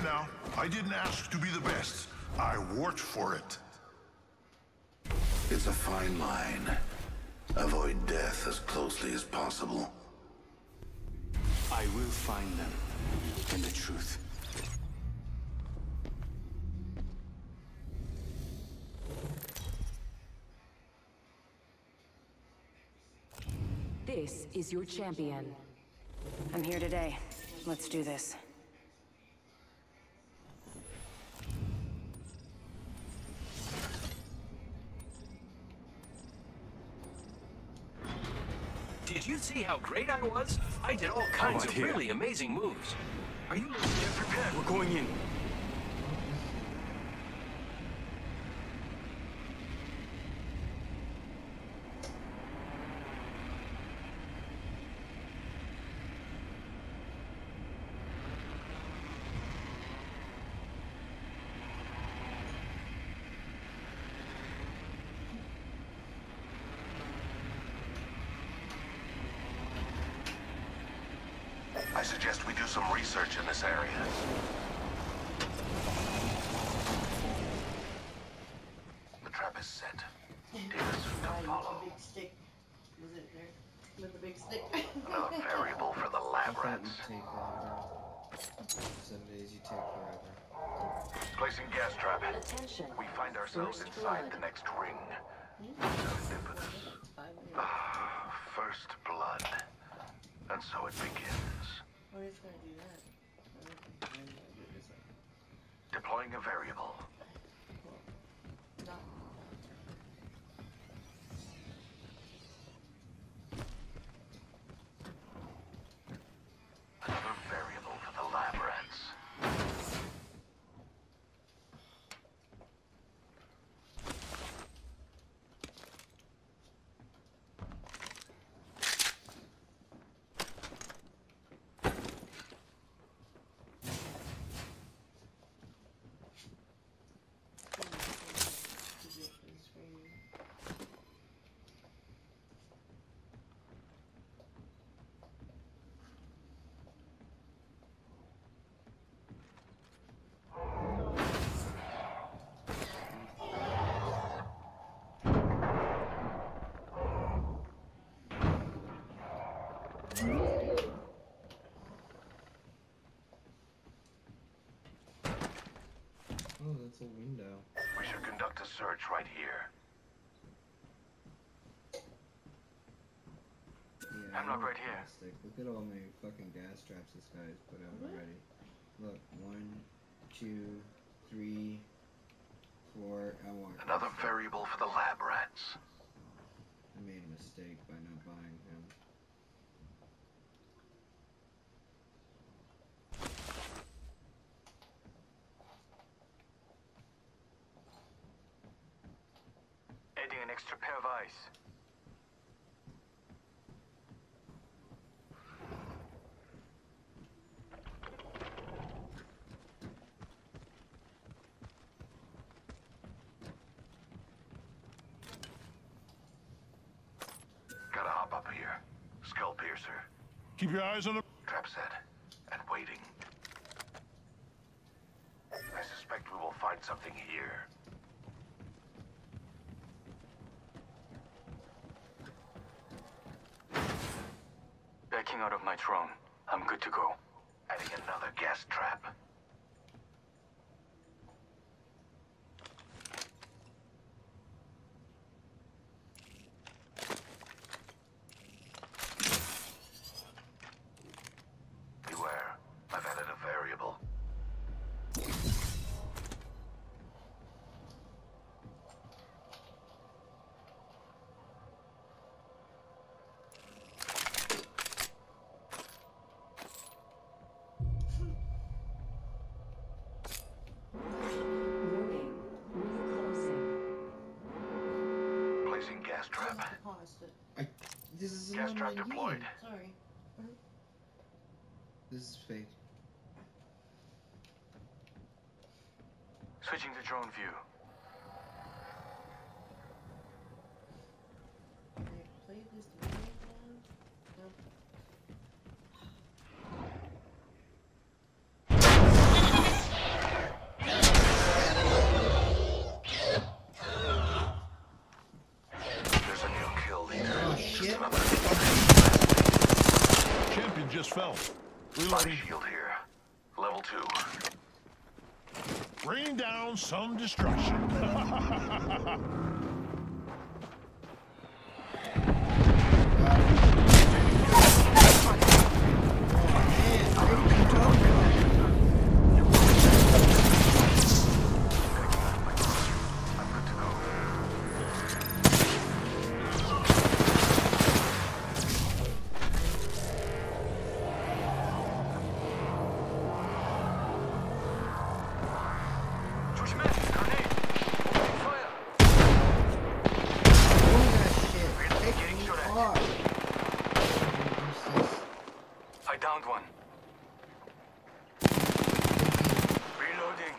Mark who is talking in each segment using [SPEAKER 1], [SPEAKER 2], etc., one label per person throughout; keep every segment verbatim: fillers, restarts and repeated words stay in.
[SPEAKER 1] now. I didn't ask to be the best. I worked for it.
[SPEAKER 2] It's a fine line. Avoid death as closely as possible.
[SPEAKER 3] I will find them and the truth.
[SPEAKER 4] This is your champion. I'm here today. Let's do this.
[SPEAKER 5] Did you see how great I was? I did all kinds of
[SPEAKER 3] here?
[SPEAKER 5] really amazing moves. Are you looking to prepare?
[SPEAKER 3] We're going in.
[SPEAKER 2] I suggest we do some research in this area. The trap is set. Data soon to follow.
[SPEAKER 6] Big stick. Was it there? With the big stick.
[SPEAKER 2] Another variable for the lab rats.
[SPEAKER 7] Take forever. Some days you take forever.
[SPEAKER 2] Placing gas trap.
[SPEAKER 4] Attention.
[SPEAKER 2] We find ourselves
[SPEAKER 4] First
[SPEAKER 2] inside
[SPEAKER 4] blood.
[SPEAKER 2] the next ring. Serendipitous. Ah, first blood. And so it begins.
[SPEAKER 6] Oh, he's gonna do that.
[SPEAKER 2] Deploying a variable.
[SPEAKER 6] No.
[SPEAKER 2] Another variable for the lab rats.
[SPEAKER 7] Oh, that's a window.
[SPEAKER 2] We should conduct a search right here.
[SPEAKER 7] Yeah,
[SPEAKER 3] Hemlock right here.
[SPEAKER 7] fantastic. Look at all my fucking gas traps this guy's put out already. Look, one, two, three, four. I want
[SPEAKER 2] Another variable for the lab rats.
[SPEAKER 7] I made a mistake by not buying him.
[SPEAKER 3] Adding an extra pair of eyes.
[SPEAKER 2] Gotta hop up here. Skull piercer.
[SPEAKER 1] Keep your eyes on the...
[SPEAKER 2] Trap set. And waiting. I suspect we will find something here.
[SPEAKER 3] Backing out of my drone. I'm good to go.
[SPEAKER 2] Adding another gas trap. Beware. I've added a variable.
[SPEAKER 4] Warning. Ring closing.
[SPEAKER 2] Placing gas trap.
[SPEAKER 6] Paused it.
[SPEAKER 7] I. This is
[SPEAKER 2] Gas
[SPEAKER 7] an
[SPEAKER 2] trap
[SPEAKER 7] online
[SPEAKER 2] deployed.
[SPEAKER 7] game.
[SPEAKER 6] Sorry.
[SPEAKER 7] This is fake.
[SPEAKER 3] Switching to drone view.
[SPEAKER 6] I played this video now. No.
[SPEAKER 2] Body shield here. Level two.
[SPEAKER 1] Rain down some destruction.
[SPEAKER 3] I downed one. Reloading.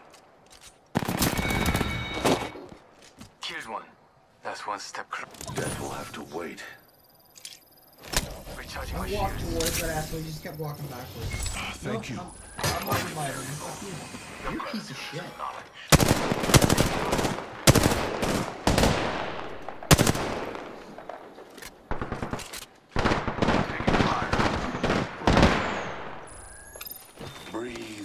[SPEAKER 3] Killed one. That's one step closer.
[SPEAKER 2] Death will have to wait.
[SPEAKER 3] Recharging my
[SPEAKER 7] I walked
[SPEAKER 3] shield.
[SPEAKER 7] towards that asshole, you just kept walking backwards.
[SPEAKER 1] Thank you.
[SPEAKER 7] I'm, I'm not inviting you. Fuck you. You're a piece of shit.
[SPEAKER 2] Breathe.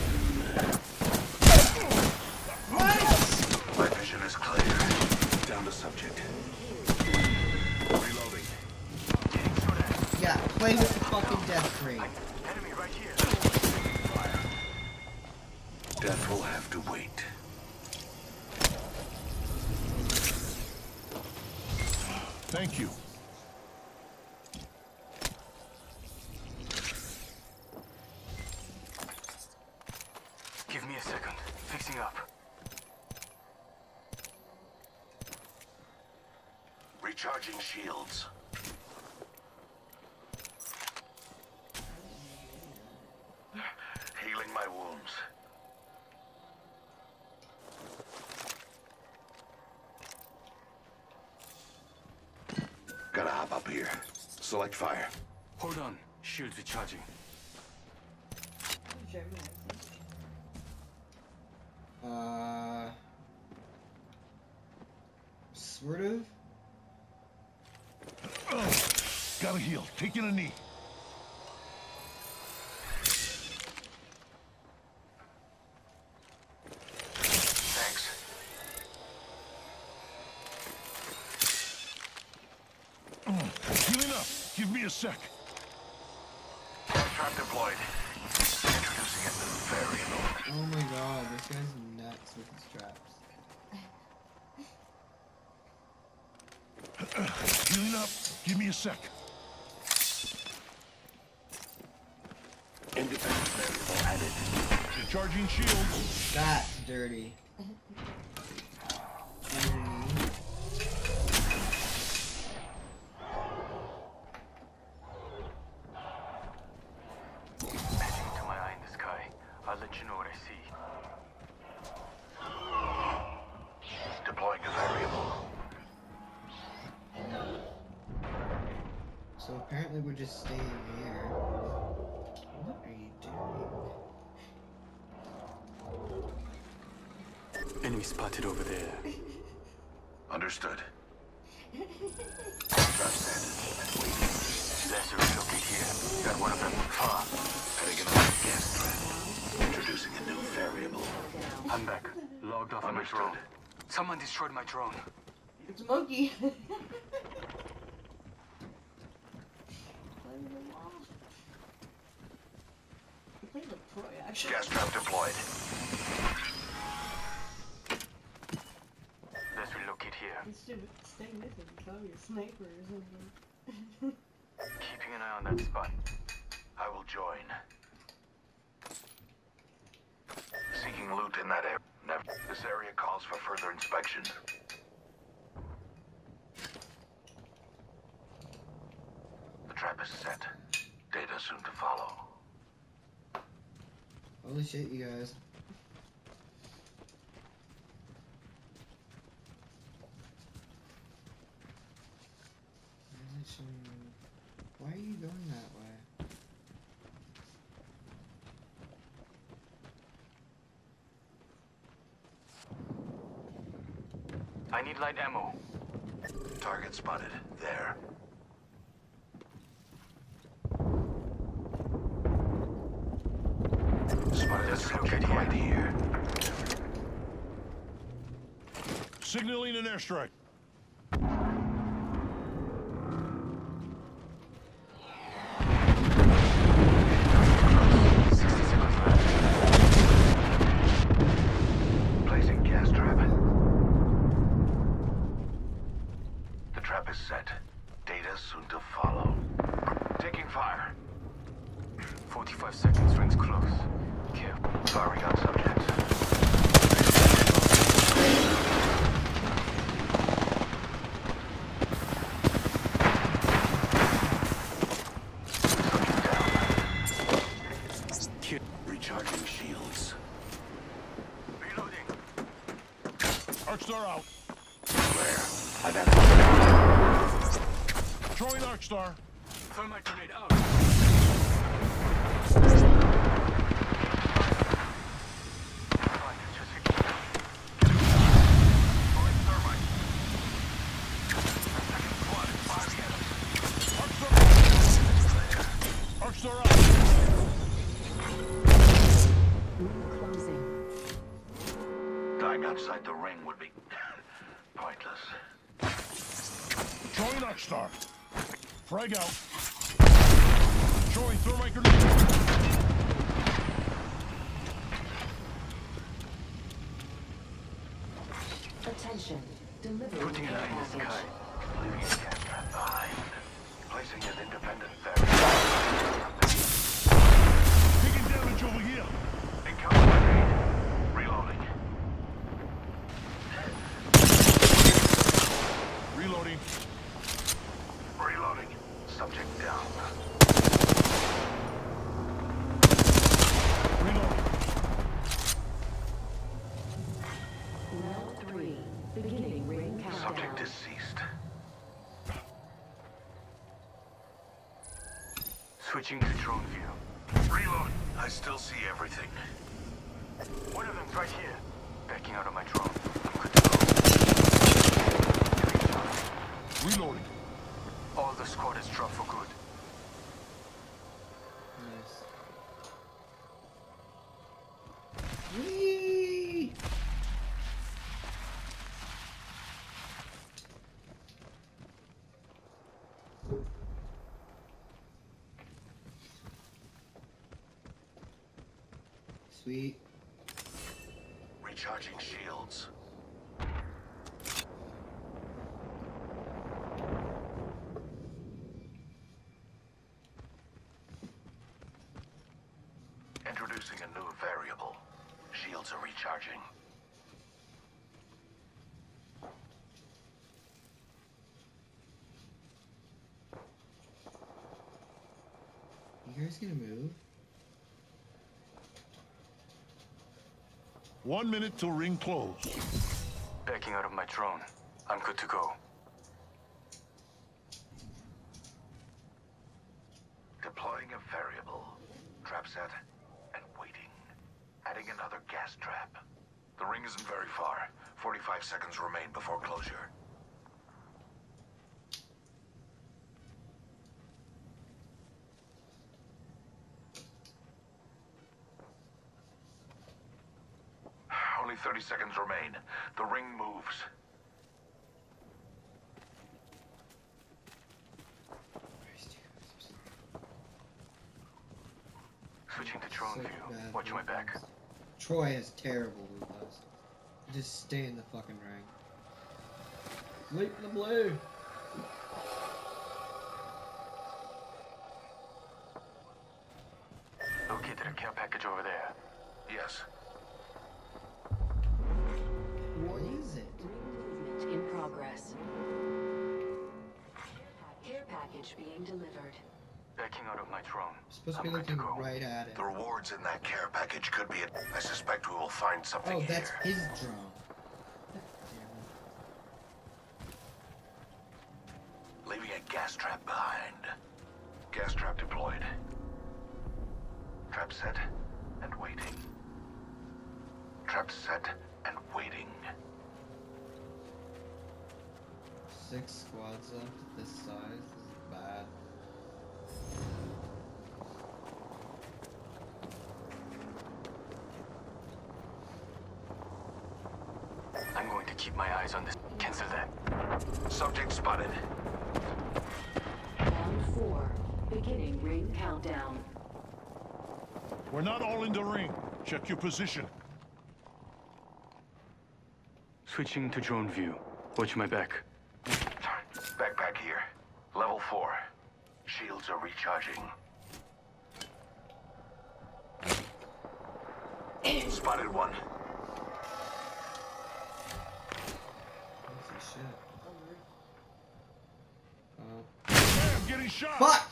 [SPEAKER 2] My vision is clear. Down to subject. Reloading.
[SPEAKER 7] Yeah, play with the fucking death ray.
[SPEAKER 3] Enemy right here.
[SPEAKER 2] Death will have to wait.
[SPEAKER 1] Thank you.
[SPEAKER 3] Give me a second. Fixing up.
[SPEAKER 2] Recharging shields. Healing my wounds. Gotta hop up here. Select fire.
[SPEAKER 3] Hold on. Shield recharging.
[SPEAKER 7] Uh... Sort of?
[SPEAKER 1] Gotta heal. Taking a knee.
[SPEAKER 2] Thanks.
[SPEAKER 1] Healing up. Give me a sec.
[SPEAKER 2] Trap deployed. Introducing a new variable.
[SPEAKER 7] Oh my god, this guy's nuts with his traps.
[SPEAKER 1] Healing up. Give me a sec.
[SPEAKER 2] Independent variable added.
[SPEAKER 1] Recharging shields.
[SPEAKER 7] That's dirty. Underneath.
[SPEAKER 3] Heading to my eye in the sky. I'll let you know what I see.
[SPEAKER 2] Deploying a variable.
[SPEAKER 7] So apparently we're just staying here. What are you doing?
[SPEAKER 3] Enemy spotted over there.
[SPEAKER 2] Understood. Trap set. Waiting.
[SPEAKER 3] Let's relocate here. Got one of them far.
[SPEAKER 2] Heading another gas threat. Introducing a new variable.
[SPEAKER 3] I'm back. Logged off on my
[SPEAKER 2] Understood.
[SPEAKER 3] drone. Someone destroyed my drone.
[SPEAKER 6] It's a monkey. Play with them off. You played the pro actually.
[SPEAKER 2] Gas trap deployed.
[SPEAKER 3] Let's relocate here.
[SPEAKER 6] Instead of staying with him, probably a sniper or something.
[SPEAKER 3] Keeping an eye on that spot.
[SPEAKER 2] I will join. Seeking loot in that area. Never. This area calls for further inspection. The trap is set. Data soon to follow.
[SPEAKER 7] Holy shit, you guys. Why are you going that way?
[SPEAKER 3] I need light ammo.
[SPEAKER 2] Target spotted. There. Spotted a subject right here.
[SPEAKER 1] Signaling an airstrike.
[SPEAKER 2] sixty seconds left. Placing gas trap. The trap is set. Data soon to follow. Taking fire.
[SPEAKER 3] forty-five seconds, rings close. Careful.
[SPEAKER 2] Firing on subjects. Subject down.
[SPEAKER 3] Kid recharging shields.
[SPEAKER 2] Reloading.
[SPEAKER 1] Arcstar out.
[SPEAKER 2] Where?
[SPEAKER 1] Throwing Arcstar.
[SPEAKER 3] Thermite grenade out.
[SPEAKER 1] Arcstar out.
[SPEAKER 4] Closing.
[SPEAKER 2] Dying outside the ring would be pointless.
[SPEAKER 1] Throwing Arcstar. Frag out. Throwing thermite grenade.
[SPEAKER 4] Attention. Delivery.
[SPEAKER 2] Putting an eye in the
[SPEAKER 4] package.
[SPEAKER 2] sky. Leaving a gas trap behind. Placing an independent variable.
[SPEAKER 1] Taking damage over here.
[SPEAKER 2] Incoming grenade. Reloading.
[SPEAKER 1] Reloading.
[SPEAKER 2] Reloading. Subject down.
[SPEAKER 1] Reloading.
[SPEAKER 4] Round three. Beginning ring countdown.
[SPEAKER 2] Subject deceased.
[SPEAKER 3] Switching to drone view.
[SPEAKER 2] Reload. I still see everything.
[SPEAKER 3] One of them's right here. Backing out of my drone. I'm good to go.
[SPEAKER 1] Reloading.
[SPEAKER 3] All the squad is dropped for good.
[SPEAKER 7] Nice. Whee! Sweet.
[SPEAKER 2] Recharging shields. Introducing a new variable. Shields are recharging.
[SPEAKER 7] You guys gonna move?
[SPEAKER 1] One minute till ring close.
[SPEAKER 3] Backing out of my drone. I'm good to go.
[SPEAKER 2] Deploying a variable. Trap set and waiting. Adding another gas trap. The ring isn't very far. forty-five seconds remain before closure. Only thirty seconds remain. The ring moves.
[SPEAKER 3] Switching to drone
[SPEAKER 7] Such
[SPEAKER 3] view.
[SPEAKER 7] bad
[SPEAKER 3] Watch my back.
[SPEAKER 7] movements. Troy has terrible loot list. Just stay in the fucking ring. Leap in the blue!
[SPEAKER 3] Located a care package over there.
[SPEAKER 2] Yes.
[SPEAKER 7] What is it?
[SPEAKER 4] Movement in progress. Care package being delivered.
[SPEAKER 3] Backing out of my drone.
[SPEAKER 7] I'm supposed to
[SPEAKER 3] I'm
[SPEAKER 7] be
[SPEAKER 3] good to
[SPEAKER 7] looking
[SPEAKER 3] go.
[SPEAKER 7] right at it.
[SPEAKER 2] The rewards in that care package could be it. I suspect we will find something
[SPEAKER 7] Oh,
[SPEAKER 2] here.
[SPEAKER 7] that's his drone.
[SPEAKER 2] Leaving a gas trap behind. Gas trap deployed. Trap set and waiting. Trap set and waiting.
[SPEAKER 7] Six squads left at this size. This is bad.
[SPEAKER 3] I'm going to keep my eyes on this. Cancel that.
[SPEAKER 2] Subject spotted.
[SPEAKER 8] Round four. Beginning ring countdown.
[SPEAKER 1] We're not all in the ring. Check your position.
[SPEAKER 3] Switching to drone view. Watch my back.
[SPEAKER 2] Backpack here. Level four. Shields are recharging. Spotted one.
[SPEAKER 7] Holy shit. Uh,
[SPEAKER 1] Hey, I'm getting shot!
[SPEAKER 7] fuck!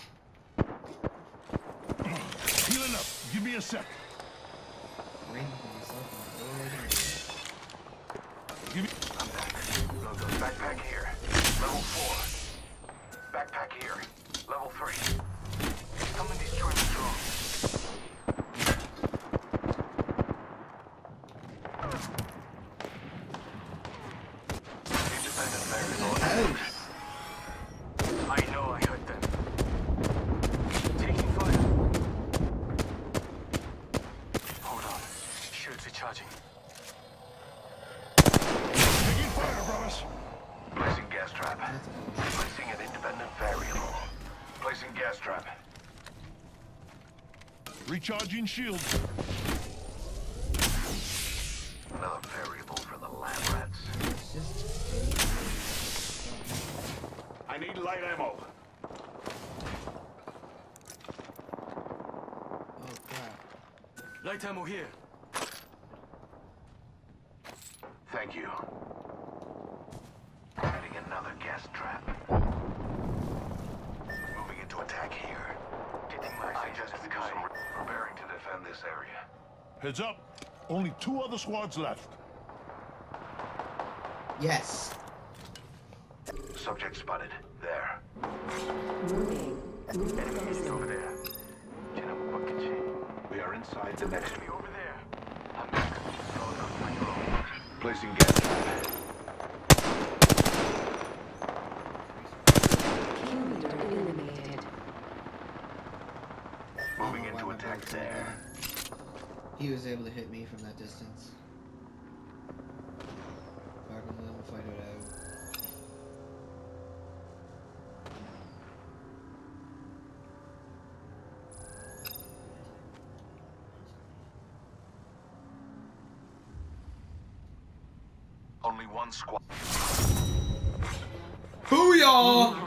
[SPEAKER 1] Healing up. Give me a sec.
[SPEAKER 7] Ring myself on the door right
[SPEAKER 1] Give me...
[SPEAKER 2] I'm back. Backpack here. Level four. Backpack here. Level three. Someone destroy the drone. Independent variable.
[SPEAKER 7] here.
[SPEAKER 3] I know I heard them. Taking fire. Hold on. Shields recharging.
[SPEAKER 1] Taking fire, brothers.
[SPEAKER 2] Placing gas trap. Placing an independent variable. Placing gas trap.
[SPEAKER 1] Recharging shield.
[SPEAKER 2] Another variable for the lab rats.
[SPEAKER 7] It's just...
[SPEAKER 1] I need light ammo.
[SPEAKER 7] Oh crap.
[SPEAKER 3] Light ammo here.
[SPEAKER 2] Thank you. Adding another gas trap. Moving into attack here. Getting my I just do some preparing to defend this area.
[SPEAKER 1] Heads up. Only two other squads left.
[SPEAKER 7] Yes.
[SPEAKER 2] Subject spotted. There.
[SPEAKER 8] Moving.
[SPEAKER 2] Enemies over there. We are inside the next enemy over there. I'm back. Throwing up my drone. Placing gas trap.
[SPEAKER 8] Kill leader eliminated.
[SPEAKER 2] Moving
[SPEAKER 7] I don't know
[SPEAKER 2] into
[SPEAKER 7] why my
[SPEAKER 2] attack
[SPEAKER 7] bullets are
[SPEAKER 2] there.
[SPEAKER 7] there. He was able to hit me from that distance. Fuck him, let him fight it out.
[SPEAKER 2] Only one squad.
[SPEAKER 7] Booyah!